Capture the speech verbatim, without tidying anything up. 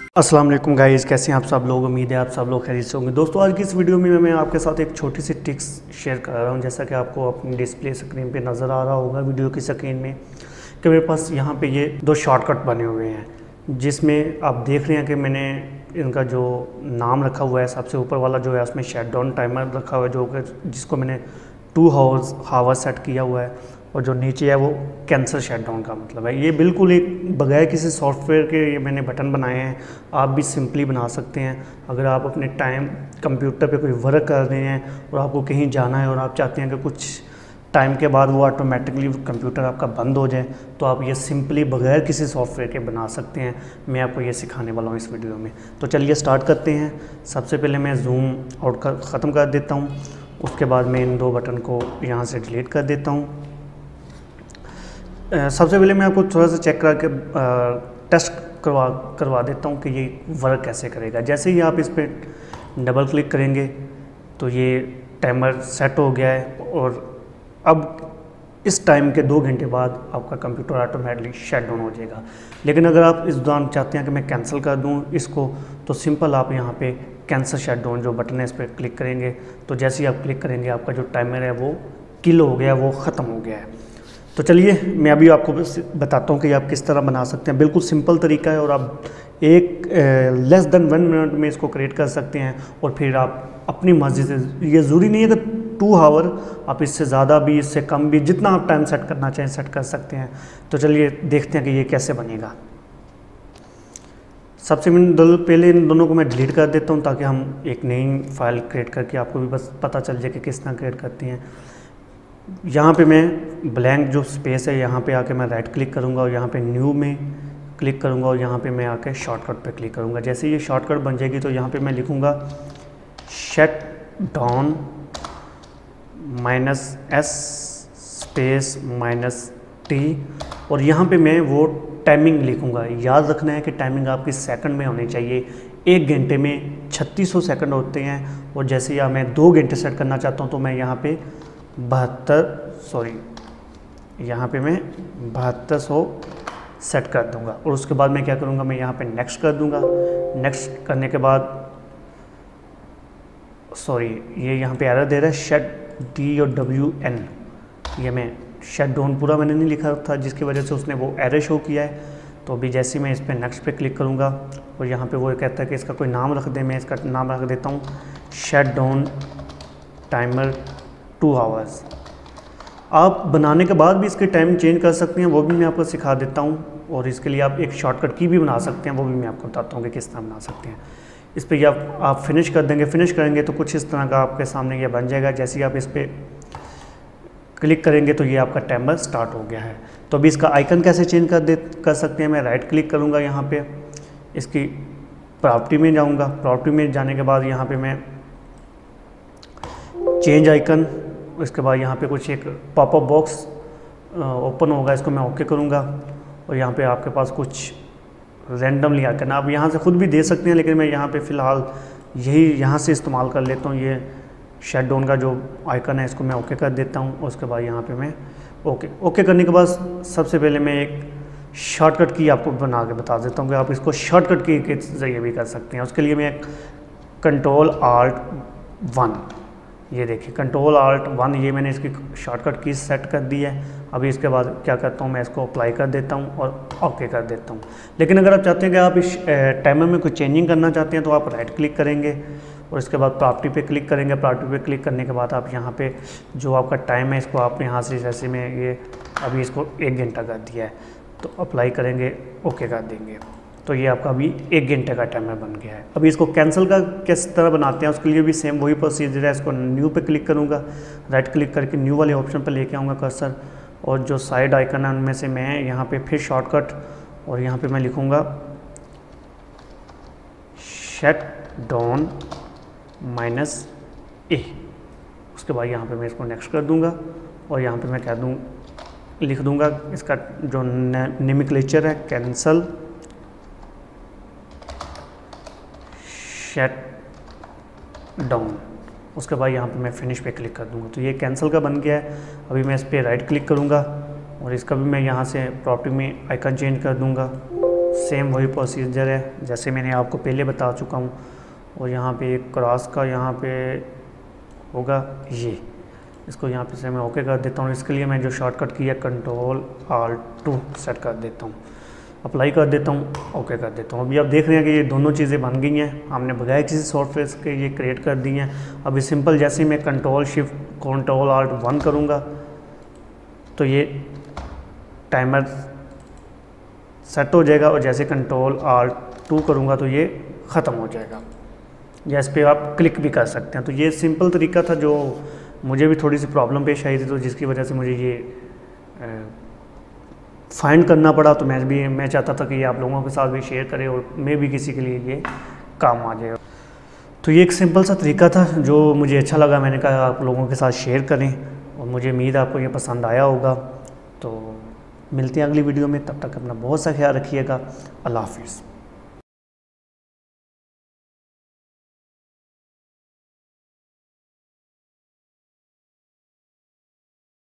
अस्सलाम वालेकुम गाइस, कैसे हैं आप सब लोग। उम्मीद है आप सब लोग खैरियत से होंगे। दोस्तों आज की इस वीडियो में मैं आपके साथ एक छोटी सी टिक्स शेयर कर रहा हूं। जैसा कि आपको अपनी डिस्प्ले स्क्रीन पे नज़र आ रहा होगा वीडियो की स्क्रीन में कि मेरे पास यहाँ पे ये दो शॉर्टकट बने हुए हैं, जिसमें आप देख रहे हैं कि मैंने इनका जो नाम रखा हुआ है सबसे ऊपर वाला जो है उसमें शटडाउन टाइमर रखा हुआ है, जो कि जिसको मैंने टू हावर्स हावर सेट किया हुआ है, और जो नीचे है वो कैंसल शटडाउन का मतलब है। ये बिल्कुल एक बगैर किसी सॉफ्टवेयर के ये मैंने बटन बनाए हैं। आप भी सिंपली बना सकते हैं। अगर आप अपने टाइम कंप्यूटर पे कोई वर्क कर रहे हैं और आपको कहीं जाना है और आप चाहते हैं कि कुछ टाइम के बाद वो ऑटोमेटिकली कंप्यूटर आपका बंद हो जाए, तो आप ये सिंपली बगैर किसी सॉफ्टवेयर के बना सकते हैं। मैं आपको ये सिखाने वाला हूँ इस वीडियो में। तो चलिए स्टार्ट करते हैं। सबसे पहले मैं जूम आउट कर ख़त्म कर देता हूँ। उसके बाद मैं इन दो बटन को यहाँ से डिलीट कर देता हूँ। सबसे पहले मैं आपको थोड़ा सा चेक करके टेस्ट करवा करवा देता हूँ कि ये वर्क कैसे करेगा। जैसे ही आप इस पर डबल क्लिक करेंगे तो ये टाइमर सेट हो गया है, और अब इस टाइम के दो घंटे बाद आपका कंप्यूटर ऑटोमेटिकली शट डाउन हो जाएगा। लेकिन अगर आप इस दौरान चाहते हैं कि मैं कैंसिल कर दूं इसको, तो सिंपल आप यहाँ पे कैंसिल शट डाउन जो बटन है इस पर क्लिक करेंगे। तो जैसे ही आप क्लिक करेंगे आपका जो टाइमर है वो किल हो गया, वो ख़त्म हो गया है। तो चलिए मैं अभी आपको बताता हूँ कि आप किस तरह बना सकते हैं। बिल्कुल सिंपल तरीका है, और आप एक लेस देन वन मिनट में इसको क्रिएट कर सकते हैं। और फिर आप अपनी मर्जी से, ये ज़रूरी नहीं है कि टू आवर, आप इससे ज़्यादा भी इससे कम भी जितना आप टाइम सेट करना चाहें सेट कर सकते हैं। तो चलिए देखते हैं कि ये कैसे बनेगा। सबसे पहले इन दोनों को मैं डिलीट कर देता हूँ, ताकि हम एक नई फाइल क्रिएट करके आपको भी बस पता चल जाए कि किस तरह क्रिएट करते हैं। यहाँ पे मैं ब्लैंक जो स्पेस है यहाँ पे आके मैं राइट क्लिक करूँगा, और यहाँ पे न्यू में क्लिक करूँगा, और यहाँ पे मैं आके शॉर्टकट पे क्लिक करूँगा। जैसे ये शॉर्टकट बन जाएगी तो यहाँ पे मैं लिखूँगा shut down minus S space minus T, और यहाँ पे मैं वो टाइमिंग लिखूँगा। याद रखना है कि टाइमिंग आपकी सेकंड में होनी चाहिए। एक घंटे में छत्तीस सौ सेकंड होते हैं, और जैसे या मैं दो घंटे सेट करना चाहता हूँ तो मैं यहाँ पे बहत्तर सॉरी यहाँ पे मैं बहत्तर सौ सेट कर दूंगा। और उसके बाद मैं क्या करूँगा, मैं यहाँ पे नेक्स्ट कर दूंगा। नेक्स्ट करने के बाद सॉरी ये यहाँ पे एरर दे रहा है शट डी और डब्ल्यू एन, ये मैं शट डाउन पूरा मैंने नहीं लिखा था, जिसकी वजह से उसने वो एरर शो किया है। तो अभी जैसे मैं इस पर नेक्स्ट पे क्लिक करूँगा, और यहाँ पे वो कहता है कि इसका कोई नाम रख दे। मैं इसका नाम रख देता हूँ shut down timer two hours. आप बनाने के बाद भी इसके टाइम चेंज कर सकते हैं, वो भी मैं आपको सिखा देता हूँ। और इसके लिए आप एक शॉर्टकट की भी बना सकते हैं, वो भी मैं आपको बताता हूँ कि किस तरह बना सकते हैं। इस पर आप आप फिनिश कर देंगे। फिनिश करेंगे तो कुछ इस तरह का आपके सामने ये बन जाएगा। जैसे ही आप इस पर क्लिक करेंगे तो ये आपका टाइमर स्टार्ट हो गया है। तो अभी इसका आइकन कैसे चेंज कर दे कर सकते हैं, मैं राइट क्लिक करूँगा, यहाँ पर इसकी प्रॉपर्टी में जाऊँगा। प्रॉपर्टी में जाने के बाद यहाँ पर मैं चेंज आइकन, उसके बाद यहाँ पे कुछ एक पॉपअप बॉक्स ओपन होगा, इसको मैं ओके करूँगा। और यहाँ पे आपके पास कुछ रैंडमली आइकन आप यहाँ से खुद भी दे सकते हैं, लेकिन मैं यहाँ पे फ़िलहाल यही यहाँ से इस्तेमाल कर लेता हूँ। ये शट डाउन का जो आइकन है इसको मैं ओके कर देता हूँ। उसके बाद यहाँ पे मैं ओके ओके करने के बाद सबसे पहले मैं एक शॉर्टकट की आपको बना के बता देता हूँ कि आप इसको शॉर्टकट की के ज़रिए भी कर सकते हैं। उसके लिए मैं कंट्रोल आल्ट वन, ये देखिए कंट्रोल आल्ट वन, ये मैंने इसकी शॉर्टकट की सेट कर दी है। अभी इसके बाद क्या करता हूँ, मैं इसको अप्लाई कर देता हूँ और ओके कर देता हूँ। लेकिन अगर आप चाहते हैं कि आप इस टाइमर में कुछ चेंजिंग करना चाहते हैं तो आप राइट क्लिक करेंगे, और इसके बाद प्रॉपर्टी पे क्लिक करेंगे। प्रॉपर्टी पे क्लिक करने के बाद आप यहाँ पे जो आपका टाइम है इसको आप यहाँ से, जैसे मैं ये अभी इसको एक घंटा कर दिया है, तो अप्लाई करेंगे, ओके कर देंगे, तो ये आपका अभी एक घंटे का टाइमर बन गया है। अभी इसको कैंसिल का किस तरह बनाते हैं उसके लिए भी सेम वही प्रोसीजर है। इसको न्यू पे क्लिक करूँगा, राइट क्लिक करके न्यू वाले ऑप्शन पर लेके आऊँगा कर्सर, और जो साइड आइकन है उनमें से मैं यहाँ पे फिर शॉर्टकट, और यहाँ पे मैं लिखूँगा शट डाउन माइनस ए। उसके बाद यहाँ पे मैं इसको नेक्स्ट कर दूँगा, और यहाँ पे मैं कह दूँ लिख दूँगा इसका जो नोमेनक्लेचर है कैंसल शट डाउन। उसके बाद यहाँ पे मैं फिनिश पे क्लिक कर दूँगा, तो ये कैंसिल का बन गया है। अभी मैं इस पर राइट क्लिक करूँगा, और इसका भी मैं यहाँ से प्रॉपर्टी में आइकन चेंज कर दूँगा, सेम वही प्रोसीजर है जैसे मैंने आपको पहले बता चुका हूँ। और यहाँ पे एक क्रॉस का यहाँ पे होगा ये, इसको यहाँ पे से मैं ओके कर देता हूँ। इसके लिए मैं जो शॉर्टकट किया कंट्रोल आल्ट टू सेट कर देता हूँ, अप्लाई कर देता हूँ, ओके कर देता हूँ। अभी आप देख रहे हैं कि ये दोनों चीज़ें बन गई हैं, हमने बगैर किसी सॉफ्टवेयर के ये क्रिएट कर दी हैं। अभी सिंपल जैसे मैं control shift control alt one करूँगा तो ये टाइमर सेट हो जाएगा, और जैसे कंट्रोल आल्ट टू करूँगा तो ये ख़त्म हो जाएगा, या इस पर आप क्लिक भी कर सकते हैं। तो ये सिंपल तरीका था जो मुझे भी थोड़ी सी प्रॉब्लम पेश आई थी, तो जिसकी वजह से मुझे ये फाइंड करना पड़ा। तो मैं भी मैं चाहता था कि ये आप लोगों के साथ भी शेयर करें और मैं भी किसी के लिए ये काम आ जाए। तो ये एक सिंपल सा तरीका था जो मुझे अच्छा लगा, मैंने कहा आप लोगों के साथ शेयर करें, और मुझे उम्मीद है आपको ये पसंद आया होगा। तो मिलते हैं अगली वीडियो में, तब तक अपना बहुत सा ख्याल रखिएगा। अल्लाह हाफिज़।